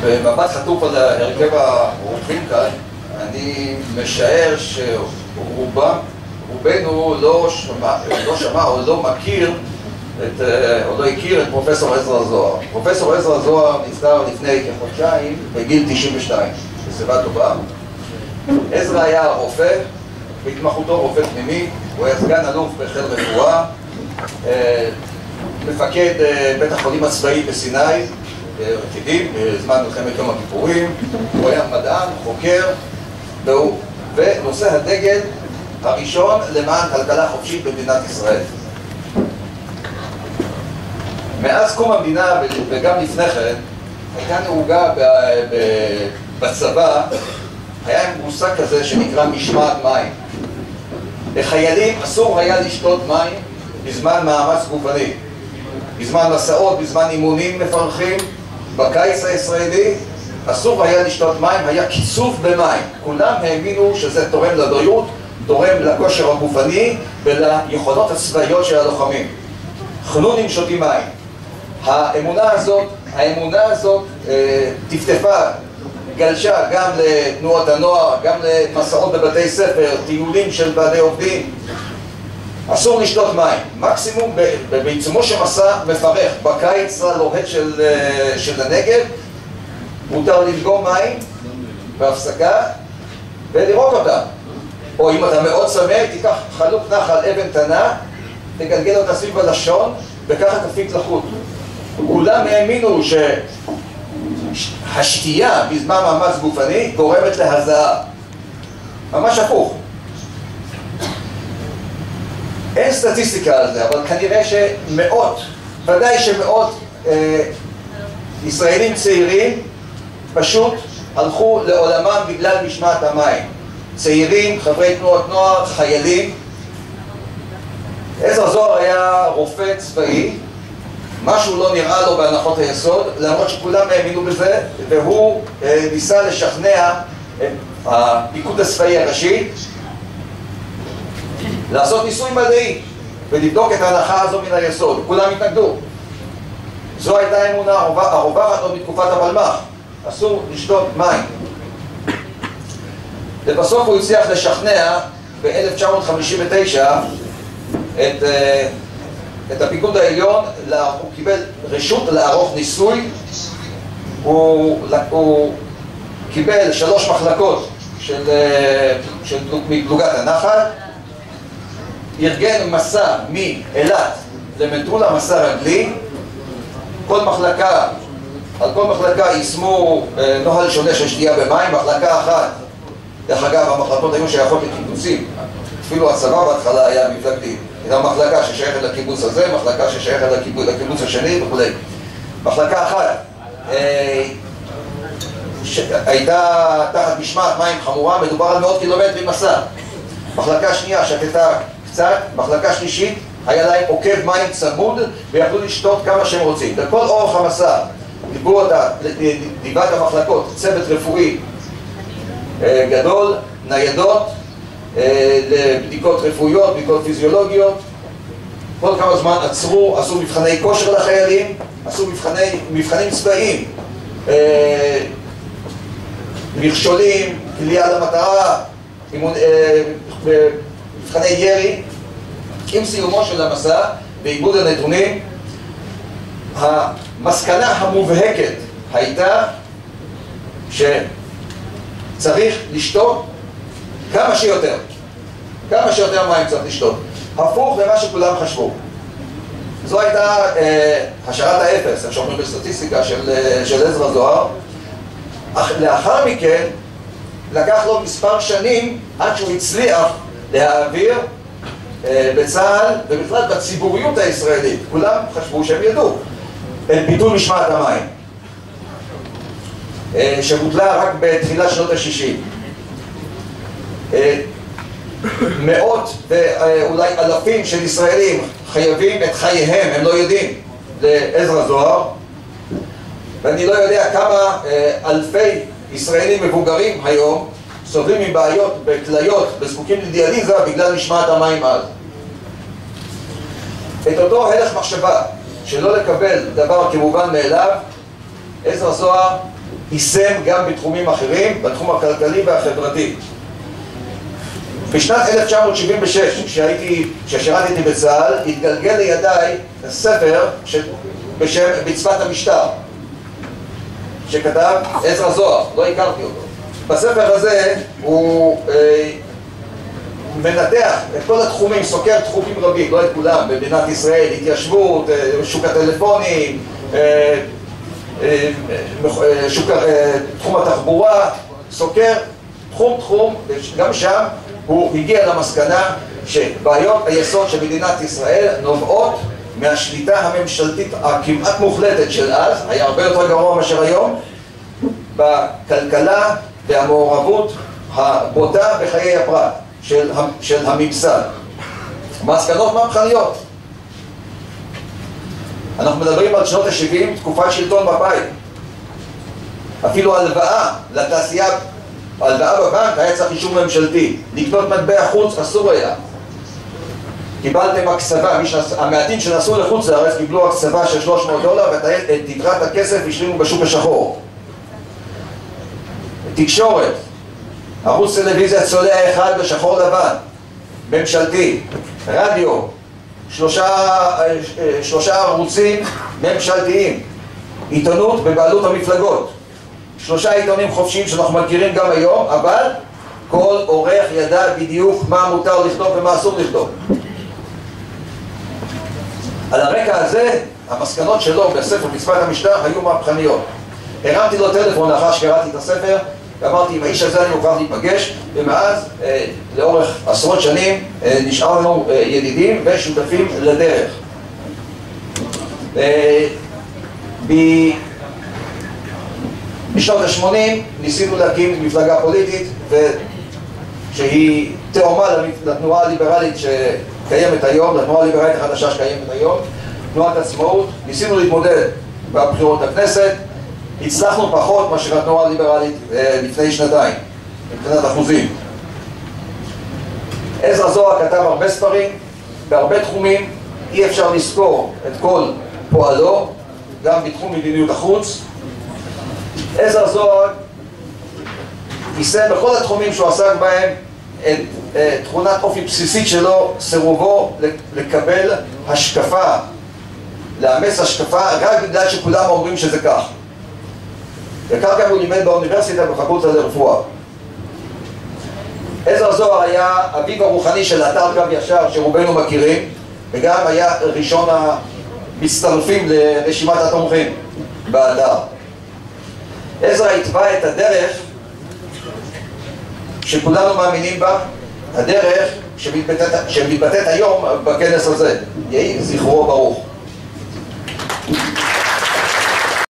במבט חטוף על הרכב הרופאים כאן, אני משער שרובנו לא שמע או לא מכיר או לא הכיר את פרופסור עזרא זוהר. פרופסור עזרא זוהר נפטר לפני כחודשיים בגיל 92, בשיבה טובה. עזרא היה רופא, בהתמחותו רופא פנימי, הוא היה סגן אלוף בחיל רפואה, מפקד בית החולים הצבאי בסיני, רקידים, בזמן מלחמת יום הכיפורים. הוא היה מדען, חוקר, ונושא הדגל הראשון למען כלכלה חופשית במדינת ישראל. מאז קום המדינה וגם לפני כן הייתה נהוגה בצבא, היה מושג כזה שנקרא משמעת מים. לחיילים אסור היה לשתות מים בזמן מאמץ גופני, בזמן מסעות, בזמן אימונים מפרכים. בקיץ הישראלי אסור היה לשתות מים, היה קיצוף במים. כולם האמינו שזה תורם לבריאות, תורם לכושר הגופני וליכולות הצבאיות של הלוחמים. חנונים שותים מים. האמונה הזאת טפטפה, גלשה גם לתנועות הנוער, גם למסעות בבתי ספר, טיולים של ועדי עובדים. אסור לשתות מים. מקסימום בעיצומו של מסע מפרך בקיץ הלוהט של הנגב מותר לדגום מים בהפסקה ולרוק אותם. או אם אתה מאוד צמא, תיקח חלוק נחל אבן קטנה, תגלגל אותה סביב הלשון וככה תפיק לחוט. כולם האמינו שהשתייה בזמן מאמץ גופני גורמת להזעה. ממש הפוך. אין סטטיסטיקה על זה, אבל כנראה שמאות, ודאי שמאות ישראלים צעירים פשוט הלכו לעולמם בגלל משמעת המים. צעירים, חברי תנועות נוער, חיילים. עזרא זוהר היה רופא צבאי, משהו לא נראה לו בהנחות היסוד, למרות שכולם האמינו בזה, והוא ניסה לשכנע את הפיקוד הצבאי הראשי לעשות ניסוי מדעי ולבדוק את ההנחה הזו מן היסוד. כולם התנגדו. זו הייתה האמונה הרווחת עוד מתקופת הפלמ"ח. אסור לשתות מים. ובסוף הוא הצליח לשכנע ב-1959 את הפיקוד העליון. הוא קיבל רשות לערוך ניסוי. הוא קיבל 3 מחלקות מפלוגת הנחל, ארגן מסע מאילת למטולה, מסע רגלי. על כל מחלקה יישמו נוהל שונה של שתייה במים. מחלקה אחת, דרך אגב המחלקות היו שייכות לקיבוצים, אפילו הצבא בהתחלה היה מפלגתי. הייתה מחלקה ששייכת לקיבוץ הזה, מחלקה ששייכת לקיבוץ השני וכו'. מחלקה אחת הייתה תחת משמעת מים חמורה, מדובר על מאות קילומטרים מסע. מחלקה שנייה שתתה קצת, מחלקה שלישית היה להם עוקב מים צמוד ויכלו לשתות כמה שהם רוצים. בכל אורך המסע דיברו אותה, דיבת המחלקות, צוות רפואי גדול, ניידות לבדיקות רפואיות, בדיקות פיזיולוגיות. כל כמה זמן עצרו, עשו מבחני כושר לחיילים, עשו מבחנים צבאיים, מכשולים, כליאה למטרה, מבחני ירי. עם סיומו של המסע ועיבוד הנתונים, המסקנה המובהקת הייתה שצריך לשתות כמה שיותר מים צריך לשתות, הפוך למה שכולם חשבו. זו הייתה השערת האפס, איך שאומרים בסטטיסטיקה של עזרא זוהר. לאחר מכן לקח לו מספר שנים עד שהוא הצליח להעביר בצה"ל ובכלל בציבוריות הישראלית, כולם חשבו שהם ידעו, את ביטול משמעת המים שבוטלה רק בתחילת שנות ה-60. מאות ואולי אלפים של ישראלים חייבים את חייהם, הם לא יודעים, לעזרא זוהר. ואני לא יודע כמה אלפי ישראלים מבוגרים היום סובלים מבעיות בכליות וזקוקים לדיאליזה בגלל משמעת המים אז. את אותו הלך מחשבה שלא לקבל דבר כמובן מאליו, עזרא זוהר יישם גם בתחומים אחרים, בתחום הכלכלי והחברתי. בשנת 1976, כששירתתי בצה"ל, התגלגל לידיי ספר בשם מצוות המשטר, שכתב עזרא זוהר, לא הכרתי אותו. בספר הזה הוא מנתח את כל התחומים, סוקר תחומים רבים, לא את כולם, במדינת ישראל, התיישבות, שוק הטלפונים, תחום התחבורה, סוקר תחום, גם שם הוא הגיע למסקנה שבעיות היסוד של מדינת ישראל נובעות מהשליטה הממשלתית הכמעט מוחלטת של אז, היה הרבה יותר גרוע מאשר היום, בכלכלה והמעורבות הבוטה בחיי הפרט של הממסד. מסקנות מהפכניות. אנחנו מדברים על שנות ה-70, תקופת שלטון מפא"י. אפילו הלוואה לתעשייה, הלוואה בבנק היה צריך אישור ממשלתי. לקנות מטבע חוץ אסור היה. קיבלתם הקצבה, המעטים שנסעו לחוץ לארץ קיבלו הקצבה של $300 ואת יתרת הכסף השלימו בשוק השחור. תקשורת, ערוץ טלוויזיה צולע אחד בשחור לבן, ממשלתי, רדיו, שלושה ערוצים ממשלתיים, עיתונות בבעלות המפלגות, 3 עיתונים חופשיים שאנחנו מכירים גם היום, אבל כל עורך ידע בדיוק מה מותר לכתוב ומה אסור לכתוב. על הרקע הזה, המסקנות שלו בספר מצוות המשטר היו מהפכניות. הרמתי לו טלפון לאחר שקראתי את הספר, ואמרתי, עם האיש הזה אני מוכרח להיפגש, ומאז, לאורך עשרות שנים, נשארנו ידידים ושותפים לדרך. בשנות ה-80 ניסינו להקים מפלגה פוליטית, שהיא תאומה לתנועה הליברלית שקיימת היום, לתנועה הליברלית החדשה שקיימת היום, תנועת עצמאות. ניסינו להתמודד בבחירות לכנסת, הצלחנו פחות מאשר התנועה הליברלית לפני שנתיים, מבחינת אחוזים. עזרא זוהר כתב הרבה ספרים, בהרבה תחומים, אי אפשר לזכור את כל פועלו, גם בתחום מדיניות החוץ. עזרא זוהר יישם בכל התחומים שהוא עסק בהם את תכונת אופי בסיסית שלו, סירובו לקבל השקפה, לאמץ השקפה רק בגלל שכולם אומרים שזה כך. וכך גם הוא לימד באוניברסיטה בפקולטה לרפואה. עזרא זוהר היה אביו הרוחני של אתר קו ישר שרובנו מכירים, וגם היה ראשון המצטרפים לרשימת התומכים באתר. עזרא התווה את הדרך שכולנו מאמינים בה, הדרך שמתבטאת היום בכנס הזה. יהי זכרו ברוך.